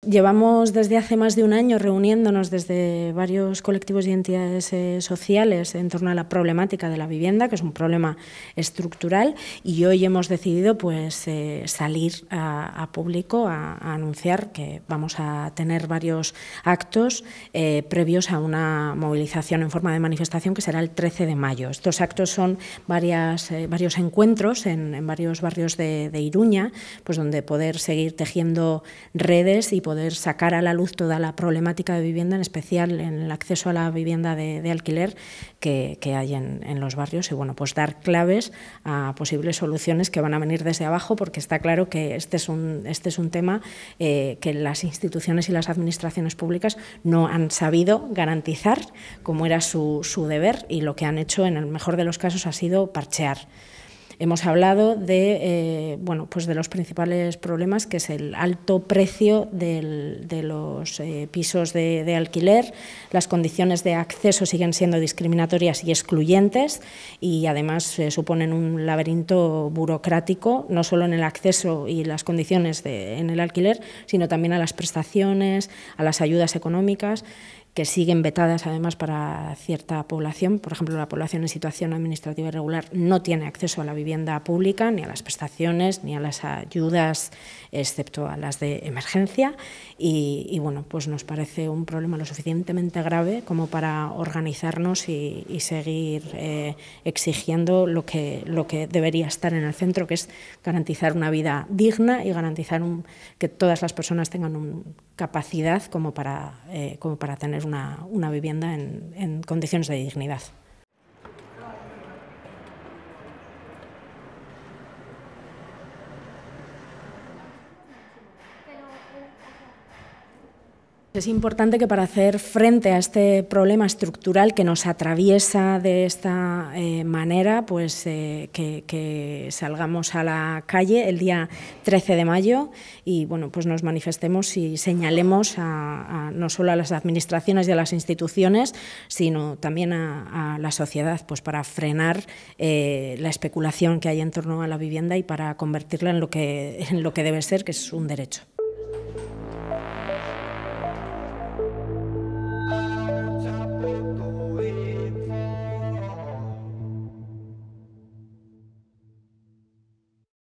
Llevamos desde hace más de un año reuniéndonos desde varios colectivos y entidades sociales en torno a la problemática de la vivienda, que es un problema estructural, y hoy hemos decidido pues, salir a público a anunciar que vamos a tener varios actos previos a una movilización en forma de manifestación que será el 13 de mayo. Estos actos son varios encuentros en varios barrios de Iruña, pues donde poder seguir tejiendo redes y poder sacar a la luz toda la problemática de vivienda, en especial en el acceso a la vivienda de alquiler que hay en los barrios, y bueno, pues dar claves a posibles soluciones que van a venir desde abajo, porque está claro que este es un tema que las instituciones y las administraciones públicas no han sabido garantizar como era su deber, y lo que han hecho en el mejor de los casos ha sido parchear. Hemos hablado de los principales problemas, que es el alto precio de los pisos de alquiler. Las condiciones de acceso siguen siendo discriminatorias y excluyentes, y además suponen un laberinto burocrático, no solo en el acceso y las condiciones en el alquiler, sino también a las prestaciones, a las ayudas económicas, que siguen vetadas además para cierta población. Por ejemplo, la población en situación administrativa irregular no tiene acceso a la vivienda pública, ni a las prestaciones, ni a las ayudas, excepto a las de emergencia, y bueno, pues nos parece un problema lo suficientemente grave como para organizarnos y seguir exigiendo lo que debería estar en el centro, que es garantizar una vida digna y garantizar que todas las personas tengan capacidad como para tener una vivienda en condiciones de dignidad. Es importante que para hacer frente a este problema estructural que nos atraviesa de esta manera, pues que salgamos a la calle el día 13 de mayo y bueno, pues nos manifestemos y señalemos no solo a las administraciones y a las instituciones, sino también a la sociedad, pues para frenar la especulación que hay en torno a la vivienda y para convertirla en lo que debe ser, que es un derecho.